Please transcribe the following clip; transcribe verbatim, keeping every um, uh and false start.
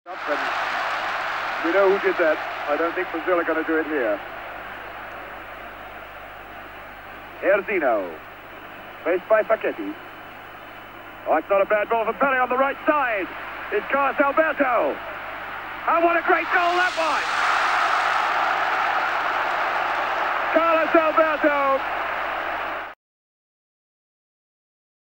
And we know who did that. I don't think Brazil are going to do it here. Erzino, faced by Facchetti. Oh, it's not a bad ball for Pele on the right side. It's Carlos Alberto. And what a great goal that was!